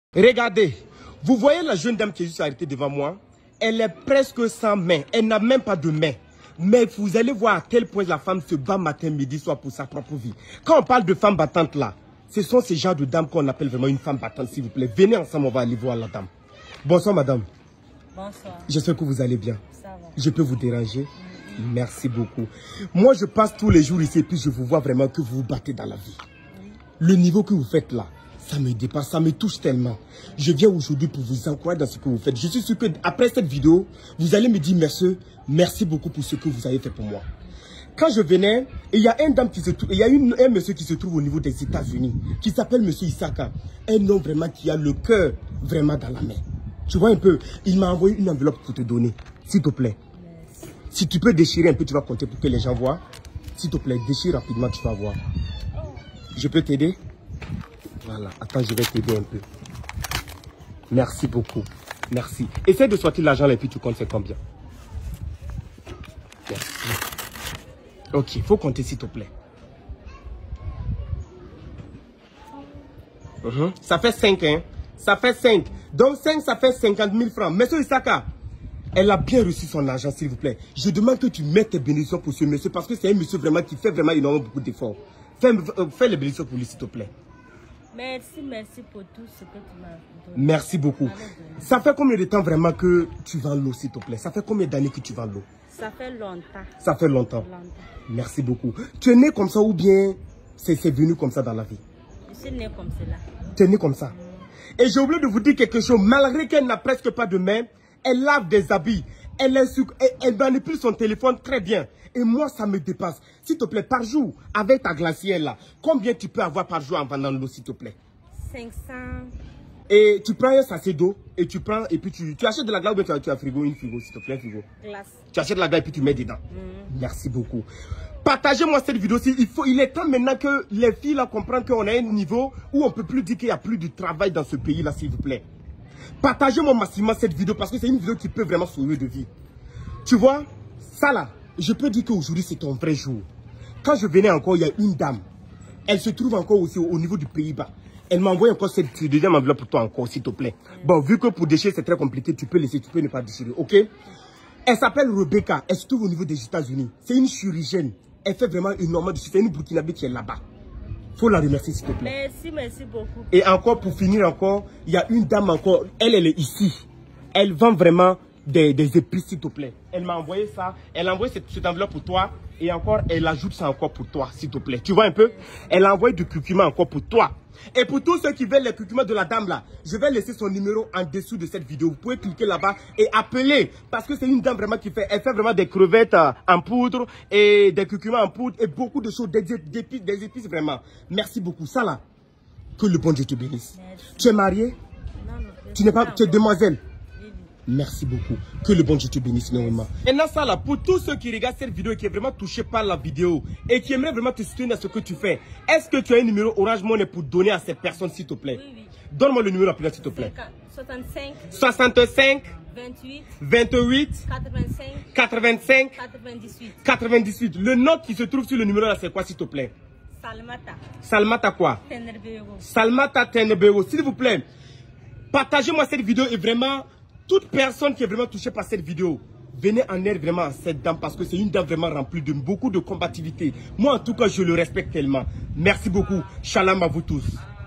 Regardez, vous voyez la jeune dame qui est juste arrêtée devant moi? Elle est presque sans main, elle n'a même pas de main. Mais vous allez voir à quel point la femme se bat matin, midi, soir pour sa propre vie. Quand on parle de femme battante là, ce sont ces genres de dames qu'on appelle vraiment une femme battante, s'il vous plaît. Venez ensemble, on va aller voir la dame. Bonsoir madame. Bonsoir. J'espère que vous allez bien. Ça va. Je peux vous déranger? Oui. Merci beaucoup. Moi je passe tous les jours ici et puis je vous vois vraiment que vous vous battez dans la vie. Oui. Le niveau que vous faites là, ça me dépasse, ça me touche tellement. Je viens aujourd'hui pour vous encourager dans ce que vous faites. Je suis sûr qu'après cette vidéo, vous allez me dire merci beaucoup pour ce que vous avez fait pour moi. Quand je venais, il y a un monsieur qui se trouve au niveau des États-Unis, qui s'appelle monsieur Isaka. Un homme vraiment qui a le cœur vraiment dans la main. Tu vois un peu, il m'a envoyé une enveloppe pour te donner, s'il te plaît. Merci. Si tu peux déchirer un peu, tu vas compter pour que les gens voient. S'il te plaît, déchire rapidement, tu vas voir. Je peux t'aider? Voilà, attends, je vais t'aider un peu. Merci beaucoup. Merci. Essaye de sortir l'argent là et puis tu comptes c'est combien. Merci. Ok, il faut compter s'il te plaît. Ça fait 5, hein. Ça fait 5. Donc 5, ça fait 50 000 francs. Monsieur Isaka, elle a bien reçu son argent, s'il vous plaît. Je demande que tu mettes tes bénédictions pour ce monsieur parce que c'est un monsieur vraiment qui fait vraiment énormément beaucoup d'efforts. Fais les bénédictions pour lui, s'il te plaît. Merci pour tout ce que tu m'as donné. Merci beaucoup. Ça fait combien de temps vraiment que tu vends l'eau, s'il te plaît? Ça fait combien d'années que tu vends l'eau? Ça fait longtemps. Ça fait longtemps. Merci beaucoup. Tu es né comme ça ou bien c'est venu comme ça dans la vie? Je suis né comme cela. Tu es né comme ça? Et j'ai oublié de vous dire quelque chose. Malgré qu'elle n'a presque pas de main, elle lave des habits. Elle manipule son téléphone très bien. Et moi, ça me dépasse. S'il te plaît, par jour, avec ta glacière là, combien tu peux avoir par jour en vendant l'eau, s'il te plaît? 500. Et tu prends un sachet d'eau et tu prends et puis tu achètes de la glace ou bien tu as frigo, une frigo, s'il te plaît, frigo. Glace. Tu achètes de la glace et puis tu mets dedans. Merci beaucoup. Partagez-moi cette vidéo aussi. Il est temps maintenant que les filles là comprennent qu'on a un niveau où on ne peut plus dire qu'il n'y a plus de travail dans ce pays là, s'il vous plaît. Partagez-moi massivement cette vidéo parce que c'est une vidéo qui peut vraiment sauver de vie. Tu vois, ça là, je peux dire qu'aujourd'hui c'est ton vrai jour. Quand je venais encore, il y a une dame. Elle se trouve encore aussi au niveau du Pays-Bas. Elle m'a envoyé encore cette deuxième enveloppe pour toi encore, s'il te plaît. Bon, vu que pour déchirer c'est très compliqué, tu peux laisser, tu peux ne pas déchirer, ok? Elle s'appelle Rebecca, elle se trouve au niveau des États-Unis. C'est une chirurgienne. Elle fait vraiment énormément de choses. C'est une Burkinabé qui est là-bas. Faut la remercier, s'il te plaît. Merci beaucoup. Et encore, pour finir encore, il y a une dame encore, elle est ici. Elle vend vraiment des épices, s'il te plaît. Elle m'a envoyé ça, elle a envoyé cette enveloppe pour toi. Et encore, elle ajoute ça encore pour toi, s'il te plaît. Tu vois un peu? Elle a envoyé du curcuma encore pour toi. Et pour tous ceux qui veulent les curcuma de la dame là, je vais laisser son numéro en dessous de cette vidéo. Vous pouvez cliquer là-bas et appeler. Parce que c'est une dame vraiment qui fait, elle fait vraiment des crevettes en poudre et des curcuma en poudre et beaucoup de choses, des épices vraiment. Merci beaucoup. Ça là, que le bon Dieu te bénisse. Merci. Tu es mariée? Non. Tu n'es pas, tu es demoiselle? Merci beaucoup. Que le bon Dieu te bénisse énormément. Et là, ça là, pour tous ceux qui regardent cette vidéo et qui est vraiment touchés par la vidéo et qui aimeraient vraiment te soutenir dans ce que tu fais, est-ce que tu as un numéro Orange Money pour donner à cette personne, s'il te plaît? Oui. Donne-moi le numéro après, s'il te plaît. 65 28 85 98. Le nom qui se trouve sur le numéro là, c'est quoi, s'il te plaît? Salmata quoi? Salmata Tenebero. S'il vous plaît, partagez-moi cette vidéo et vraiment, toute personne qui est vraiment touchée par cette vidéo, venez en aide vraiment à cette dame parce que c'est une dame vraiment remplie de beaucoup de combativité. Moi, en tout cas, je le respecte tellement. Merci beaucoup. Shalom à vous tous.